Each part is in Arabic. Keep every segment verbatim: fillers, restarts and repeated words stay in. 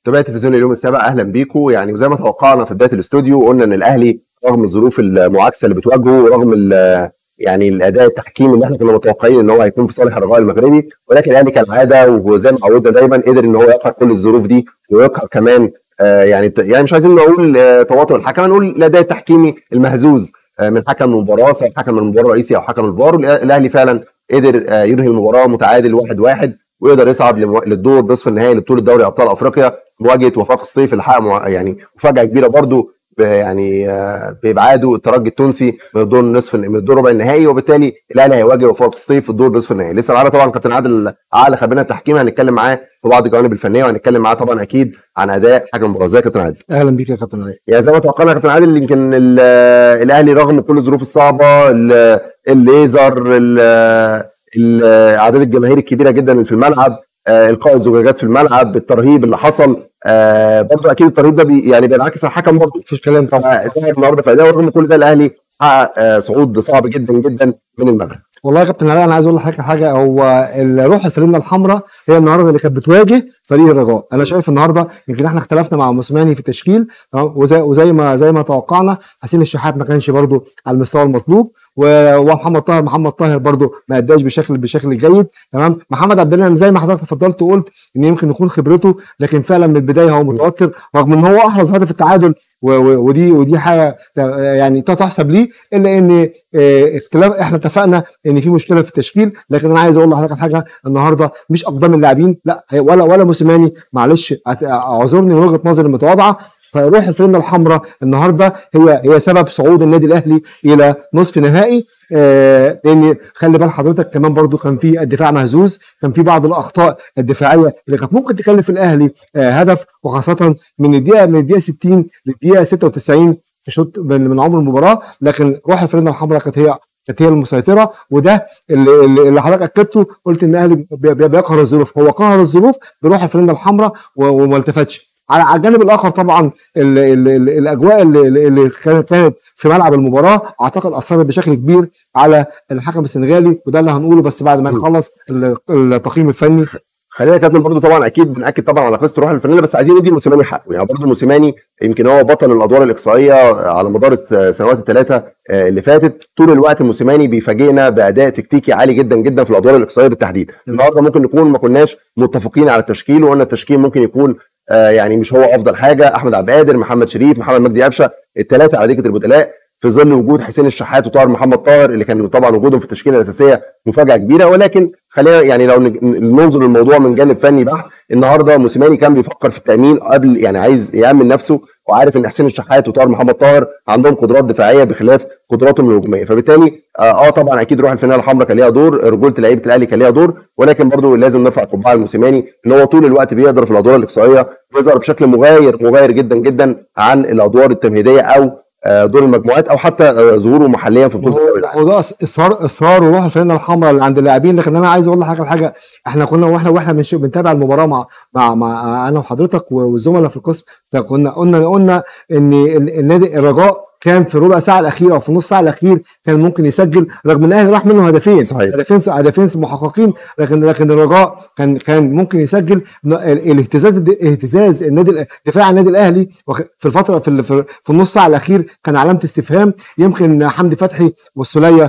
متابعي تلفزيون اليوم السابع، اهلا بيكم. يعني وزي ما توقعنا في بدايه الاستوديو قلنا ان الاهلي رغم الظروف المعاكسه اللي بتواجهه ورغم يعني الاداء التحكيمي اللي احنا كنا متوقعين ان هو هيكون في صالح الرجاء المغربي، ولكن الاهلي كالعاده وزي ما عودنا دايما قدر ان هو يقهر كل الظروف دي ويقهر كمان آه يعني يعني مش عايزين نقول آه تواطؤ الحكم، نقول الاداء التحكيمي المهزوز آه من حكم المباراه، سواء حكم المباراه الرئيسي او حكم الفار. الاهلي فعلا قدر آه ينهي المباراه متعادل واحد واحد ويقدر يصعد للدور نصف النهائي لبطوله دوري ابطال افريقيا مواجهه وفاق سطيف اللي حقق يعني مفاجاه كبيره برضو يعني بابعاده الترجي التونسي من الدور نصف من الدور ربع النهائي، وبالتالي الاهلي هيواجه وفاق سطيف في الدور نصف النهائي. لسه معانا طبعا كابتن عادل عقل خبيرنا التحكيم، هنتكلم معاه في بعض الجوانب الفنيه وهنتكلم معاه طبعا اكيد عن اداء حكم المباراه. ازيك يا كابتن عادل؟ اهلا بيك يا كابتن عادل. يعني زي ما توقعنا يا كابتن عادل، يمكن الاهلي رغم كل الظروف الصعبه، الليزر، الاعداد الجماهير الكبيره جدا في الملعب، آه القاء الزجاجات في الملعب، الترهيب اللي حصل، آه برضه اكيد الترهيب ده بي يعني بينعكس على الحكم برضه، مفيش كلام طبعا. ظهر النهارده في اداء، ورغم كل ده الاهلي حقق آه صعود صعب جدا جدا من المغرب. والله يا كابتن علاء انا عايز اقول لحضرتك حاجه، هو الروح الفانلة الحمراء هي النهارده اللي كانت بتواجه فريق الرجاء. انا شايف النهارده يمكن احنا اختلفنا مع موسيماني في التشكيل تمام، وزي وزي ما زي ما توقعنا حسين الشحات ما كانش برده على المستوى المطلوب، ومحمد طاهر محمد طاهر برده ما اداش بشكل بشكل جيد تمام. محمد عبد الله زي ما حضرتك اتفضلت وقلت ان يمكن يكون خبرته، لكن فعلا من البدايه هو متوتر رغم ان هو احرز هدف التعادل، ودي ودي حاجه يعني تحسب ليه، الا ان اختلاف احنا اتفقنا ان في مشكله في التشكيل. لكن انا عايز اقول لحضرتك حاجه، النهارده مش اقدام اللاعبين لا ولا ولا موسيماني، معلش اعذرني من وجهه نظري المتواضعه، فروح الفانلة الحمراء النهارده هي هي سبب صعود النادي الاهلي الى نصف نهائي. آه لان خلي بال حضرتك كمان برضو كان في الدفاع مهزوز، كان في بعض الاخطاء الدفاعيه اللي كانت ممكن تكلف الاهلي آه هدف، وخاصه من الدقيقه من الدقيقه ستين للدقيقه ستة وتسعين في شوط من عمر المباراه. لكن روح الفانلة الحمراء كانت هي كانت هي المسيطره، وده اللي, اللي حضرتك اكدته، قلت ان الاهلي بيقهر الظروف، هو قهر الظروف بروح الفانلة الحمراء وما التفتش. على الجانب الاخر طبعا ال ال ال الاجواء اللي, اللي كانت في ملعب المباراه اعتقد اثرت بشكل كبير على الحكم السنغالي، وده اللي هنقوله بس بعد ما نخلص التقييم الفني. خلينا يا كابتن برضه طبعا اكيد بناكد طبعا على قصه روح الفانلة، بس عايزين ندي موسيماني حقه. يعني برضه موسيماني يمكن هو بطل الادوار الاقصائيه على مدار السنوات الثلاثه اللي فاتت. طول الوقت موسيماني بيفاجئنا باداء تكتيكي عالي جدا جدا في الادوار الاقصائيه بالتحديد. النهارده ممكن نكون ما كناش متفقين على التشكيل، وقلنا التشكيل ممكن يكون آه يعني مش هو افضل حاجه. احمد عبد القادر، محمد شريف، محمد مجدي قفشه، الثلاثه على دكه البدلاء في ظل وجود حسين الشحات وطاهر محمد طاهر اللي كان طبعا وجودهم في التشكيله الاساسيه مفاجاه كبيره. ولكن خلينا يعني لو ننظر للموضوع من جانب فني بحت، النهارده موسيماني كان بيفكر في التامين قبل، يعني عايز يامن نفسه، وعارف ان حسين الشحات وطاهر محمد طاهر عندهم قدرات دفاعيه بخلاف قدراتهم الهجوميه، فبالتالي اه, آه طبعا اكيد روح الفانلة الحمراء كان ليها دور، رجوله لعيبه الاهلي كان ليها دور، ولكن برضه لازم نرفع قبعه الموسيماني ان هو طول الوقت بيقدر في الادوار الاقصائيه يظهر بشكل مغاير مغاير جدا جدا عن الادوار التمهيديه او دور المجموعات او حتى ظهوره محليا في بطوله الدوري العام. وده اصرار اصرار وروح الفانلة الحمراء اللي عند اللاعبين. لكن انا عايز اقول لك حاجه حاجه احنا كنا واحنا واحنا بنتابع المباراه مع مع مع انا وحضرتك والزملاء في القسم، كنا قلنا قلنا ان النادي الرجاء كان في الربع ساعه الاخيره او في النص ساعه الاخير كان ممكن يسجل، رغم ان الاهلي راح منه هدفين صحيح. هدفين هدفين محققين، لكن لكن الرجاء كان كان ممكن يسجل. الاهتزاز اهتزاز النادي دفاع النادي الاهلي في الفتره في في النص ساعه الاخير كان علامه استفهام. يمكن حمدي فتحي والسوليه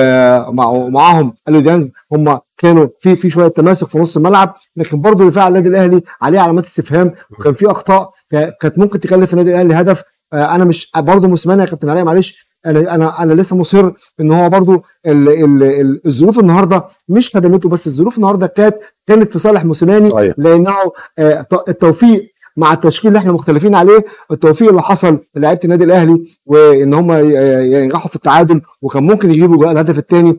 ومعاهم اليو ديانج هم كانوا في في شويه تماسك في نص الملعب، لكن برضه دفاع النادي الاهلي عليه علامات استفهام، وكان في اخطاء كانت ممكن تكلف النادي الاهلي هدف. انا مش برضه موسيماني يا كابتن علاء معلش، انا انا انا لسه مصر ان هو برضه الظروف النهارده مش خدمته، بس الظروف النهارده كانت كانت في صالح موسيماني، لانه التوفيق مع التشكيل اللي احنا مختلفين عليه، التوفيق اللي حصل للاعيبه النادي الاهلي وان هم ينجحوا في التعادل، وكان ممكن يجيبوا الهدف الثاني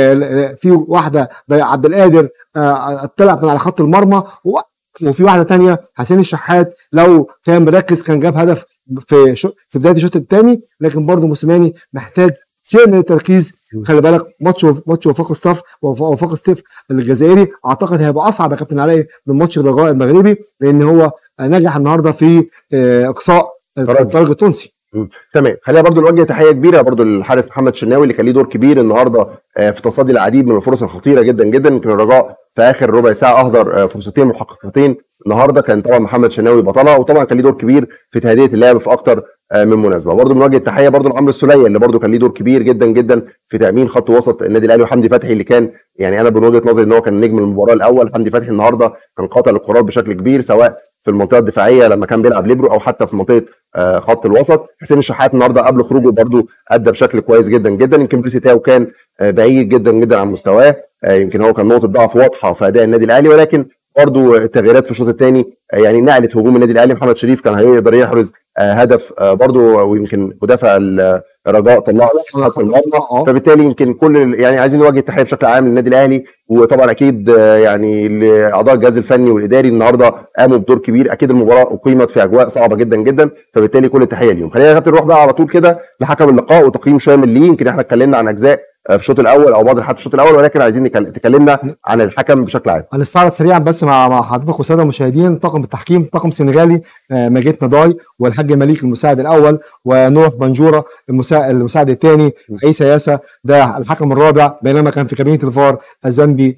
في واحده عبد القادر طلع من على خط المرمى، وفي واحده ثانيه حسين الشحات لو كان مركز كان جاب هدف في في بدايه الشوط الثاني. لكن برضه موسيماني محتاج شيء من التركيز. خلي بالك ماتش ماتش وفاق سطيف وفاق سطيف الجزائري اعتقد هيبقى اصعب يا كابتن علاء من ماتش الرجاء المغربي، لان هو نجح النهارده في اقصاء الترجي التونسي. تمام. خلينا برضو نوجه تحيه كبيره برضو للحارس محمد شناوي اللي كان ليه دور كبير النهارده في تصدي العديد من الفرص الخطيره جدا جدا. يمكن الرجاء في اخر ربع ساعه اهدر فرصتين محققتين النهارده، كان طبعا محمد شناوي بطلها، وطبعا كان ليه دور كبير في تهدئه اللعب في اكتر من مناسبه. برضو بنوجه التحيه برضو لعمرو السوليه اللي برضو كان ليه دور كبير جدا جدا في تامين خط وسط النادي الاهلي، وحمدي فتحي اللي كان يعني انا من وجهه نظري ان هو كان نجم المباراه الاول. حمدي فتحي النهارده كان قاطع للقرار بشكل كبير، سواء في المنطقه الدفاعيه لما كان بيلعب ليبرو او حتى في منطقه خط الوسط. حسين الشحات النهارده قبل خروجه برضو ادى بشكل كويس جدا جدا. يمكن بريسي تاو كان بعيد جدا جدا عن مستواه، يمكن هو كان نقطه ضعف واضحه في اداء النادي الاهلي، ولكن برضو التغييرات في الشوط الثاني يعني نقلت هجوم النادي الاهلي. محمد شريف كان هيقدر يحرز هدف برضو، ويمكن مدافع الرجاء طلع في المرمى، فبالتالي يمكن كل يعني عايزين نوجه التحيه بشكل عام للنادي الاهلي، وطبعا اكيد يعني لاعضاء الجهاز الفني والاداري النهارده قاموا بدور كبير. اكيد المباراه اقيمت في اجواء صعبه جدا جدا، فبالتالي كل التحيه ليهم. خلينا يا كابتن نروح بقى على طول كده لحكم اللقاء وتقييم شامل ليه. يمكن احنا اتكلمنا عن اجزاء في الشوط الاول او بعض الحالات في الشوط الاول، ولكن عايزين تكلمنا عن الحكم بشكل عام. هنستعرض سريعا بس مع مع حضرتك والساده المشاهدين طاقم التحكيم. طاقم سنغالي ماجيت نضاي والحاج مليك المساعد الاول، ونوح بنجوره المساعد المساعد الثاني، عيسى ياسا ده الحكم الرابع، بينما كان في كابينه الفار الزامبي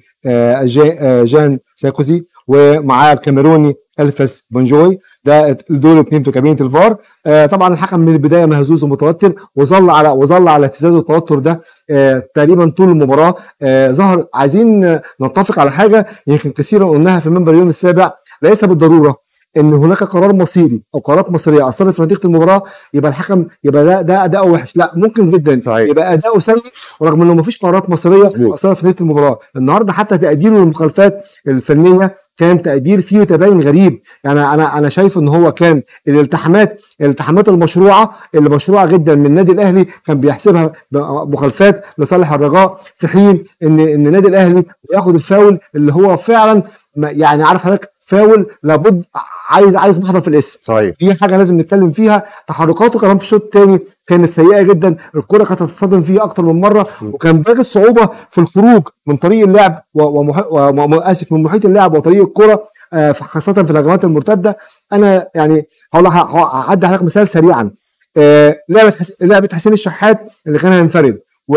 جان سايكوزي، ومعاه الكاميروني الفاس بنجوي، ده دول اثنين في كابينه الفار. آه طبعا الحكم من البدايه مهزوز ومتوتر، وظل على وظل على اهتزاز والتوتر ده آه تقريبا طول المباراه. آه ظهر عايزين نتفق على حاجه يمكن كثيرا قلناها في منبر اليوم السابع، ليس بالضروره ان هناك قرار مصيري او قرارات مصيريه اثرت في نتيجه المباراه يبقى الحكم يبقى ده ده اداؤه وحش. لا، ممكن جدا صحيح. يبقى اداؤه سيء ورغم انه ما فيش قرارات مصيريه اثرت في نتيجه المباراه. النهارده حتى تقديره للمخالفات الفنيه كان تقدير فيه تباين غريب. يعني انا انا شايف ان هو كان الالتحامات الالتحامات المشروعه اللي مشروعه جدا من النادي الاهلي كان بيحسبها مخالفات لصالح الرجاء، في حين ان ان النادي الاهلي بياخد الفاول اللي هو فعلا يعني عارف حضرتك فاول لابد عايز عايز محضر في الاسم. صحيح. دي حاجه لازم نتكلم فيها. تحركاته كمان في الشوط الثاني كانت سيئه جدا، الكره كانت هتتصدم فيه اكتر من مره، وكان بيجد صعوبه في الخروج من طريق اللعب واسف من محيط اللعب وطريق الكره، خاصه في الهجمات المرتده. انا يعني هقول هعدي حضرتك مثال سريعا. لعبه لعبه حسين الشحات اللي كان هينفرد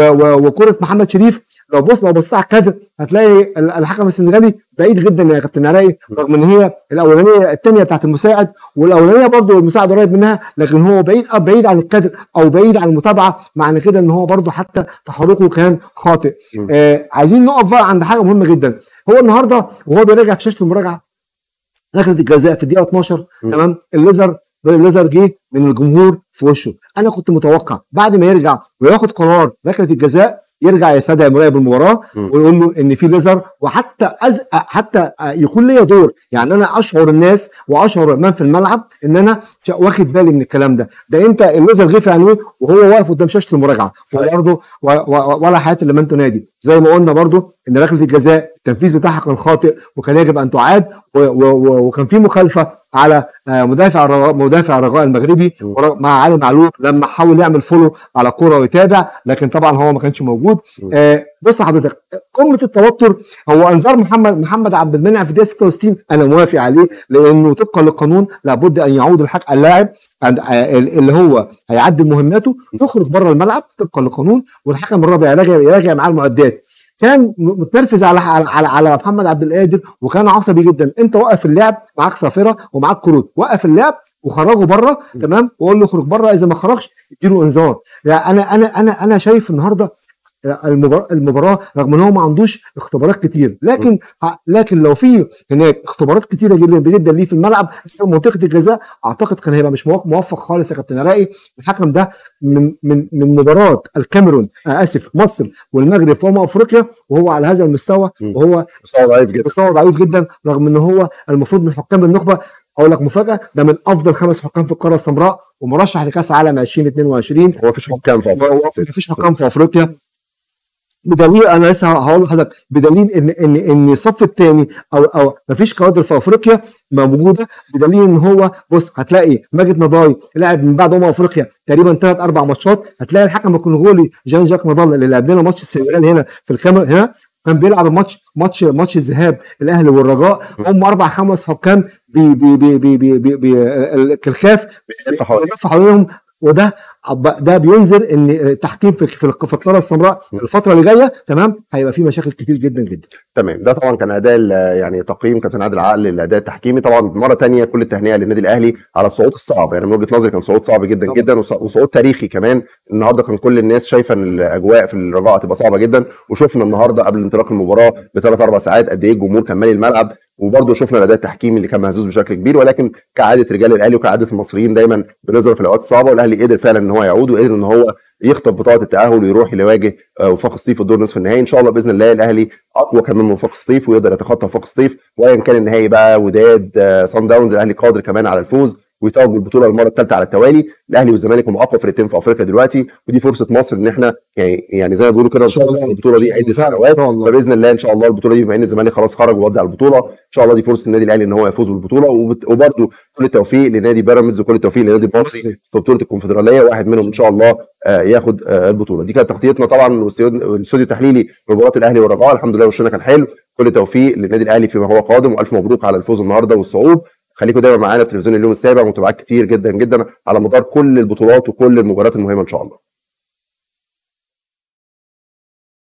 وكره محمد شريف، لو بص لو بصيت على الكادر هتلاقي الحكم السنغالي بعيد جدا يا كابتن علاء، رغم ان هي الاولانيه الثانيه بتاعت المساعد والاولانيه برضو المساعد قريب منها، لكن هو بعيد بعيد عن الكادر او بعيد عن المتابعه، معنى كده ان هو برضو حتى تحركه كان خاطئ. آه عايزين نقف بقى عند حاجه مهمه جدا. هو النهارده وهو بيراجع في شاشه المراجعه ركله الجزاء في الدقيقه اتناشر، تمام، الليزر الليزر جه من الجمهور في وشه. انا كنت متوقع بعد ما يرجع وياخد قرار ركله الجزاء يرجع يستدعي مراقب المباراه ويقول له ان في ليزر، وحتى أزق حتى يكون ليا دور، يعني انا اشعر الناس واشعر من في الملعب ان انا واخد بالي من الكلام ده. ده انت الليزر جه في عينيه وهو واقف قدام شاشه المراجعه، وبرده ولا حياه لمن تنادي. زي ما قلنا برده ان ركله الجزاء التنفيذ بتاعها كان خاطئ وكان يجب ان تعاد، وكان في مخالفه على مدافع الرجاء مدافع الرجاء المغربي مع علي معلول لما حاول يعمل فولو على كوره ويتابع، لكن طبعا هو ما كانش موجود. آه بص حضرتك، قمه التوتر هو انذار محمد محمد عبد المنعم في الدقيقه ستة وستين، انا موافق عليه لانه طبقا للقانون لابد ان يعود الحق اللاعب اللي هو هيعدل مهماته يخرج بره الملعب طبقا للقانون، والحكم الرابع يراجع يراجع معاه المعدات. كان متنرفز على على على محمد عبد القادر وكان عصبي جدا. انت وقف اللعب، معاك صافره ومعاك كروت، وقف اللعب وخرجه بره، تمام، وقول له اخرج بره، اذا ما خرجش اديله انذار. يعني انا انا انا انا شايف النهارده المباراه المباراه رغم ان هو ما عندوش اختبارات كتير، لكن لكن لو في هناك اختبارات كتيره جدا جدا ليه في الملعب في منطقه الجزاء، اعتقد كان هيبقى مش موفق خالص يا كابتن علاء. الحكم ده من من من مباراه الكاميرون آه اسف مصر والمغرب في امم افريقيا وهو على هذا المستوى، وهو مستوى ضعيف جدا مستوى ضعيف جدا رغم ان هو المفروض من حكام النخبه. اقول لك مفاجاه، ده من افضل خمس حكام في القاره السمراء ومرشح لكاس عالم ألفين واثنين وعشرين. هو مفيش حكام في افريقيا، مفيش حكام في افريقيا. بدليل انا لسه هقول لحضرتك بدليل ان ان ان الصف الثاني او او مفيش كوادر في افريقيا موجوده، بدليل ان هو بص هتلاقي ماجد نضاي لعب من بعد امم افريقيا تقريبا ثلاث اربع ماتشات، هتلاقي الحكم الكونغولي جان جاك نضال اللي لعب لنا ماتش السنغال هنا في الكاميرا هنا كان بيلعب الماتش ماتش ماتش الذهاب الاهلي والرجاء، هم اربع خمس حكام بي بي بي بي بي بي الكلخاف بيلف حواليهم وده ده بينذر ان التحكيم في في القاره السمراء الفتره اللي جايه تمام هيبقى فيه مشاكل كتير جدا جدا. تمام. ده طبعا كان اداء يعني تقييم كابتن عادل عقل للاداء التحكيمي. طبعا مره ثانيه كل التهنئه للنادي الاهلي على الصعود الصعب، يعني من وجهه نظري كان صعود صعب جدا طبعا. جدا وصعود تاريخي كمان. النهارده كان كل الناس شايفه ان الاجواء في الرجاء هتبقى صعبه جدا، وشفنا النهارده قبل انطلاق المباراه بثلاث اربع ساعات قد ايه الجمهور كان مالي الملعب، وبرضه شفنا الاداء التحكيمي اللي كان مهزوز بشكل كبير. ولكن كعاده رجال الاهلي وكعاده المصريين دايما بنظهر في الاوقات الصعبه، والاهلي قدر فعلا ان هو يعود وقدر ان هو يخطف بطاقه التاهل ويروح يواجه وفاق سطيف في الدور نصف النهائي. ان شاء الله باذن الله الاهلي اقوى كمان من وفاق سطيف ويقدر يتخطى وفاق سطيف، وايا كان النهائي بقى وداد صن داونز الاهلي قادر كمان على الفوز ويتوج بالبطوله المره الثالثه على التوالي. الاهلي والزمالك هم اقوى فرقتين في افريقيا دلوقتي، ودي فرصه مصر ان احنا يعني يعني زي ما بيقولوا كده ان شاء الله البطوله دي عده سنوات، فباذن الله ان شاء الله البطوله دي بما ان الزمالك خلاص خرج وودع البطوله، ان شاء الله دي فرصه النادي الاهلي ان هو يفوز بالبطوله. وبرده كل التوفيق لنادي بيراميدز وكل التوفيق للنادي المصري في بطوله الكونفدراليه، واحد منهم ان شاء الله ياخد البطوله. دي كانت تغطيتنا طبعا والاستوديو التحليلي لمباراه الاهلي والرجاء. الحمد لله وشنا كان حلو. كل التوفيق للنادي الاهلي فيما هو قادم، والف مبروك على الفوز النهارده والصعود. خليكم دايما معانا في تلفزيون اليوم السابع، متابعات كتير جدا جدا على مدار كل البطولات وكل المباريات المهمه ان شاء الله.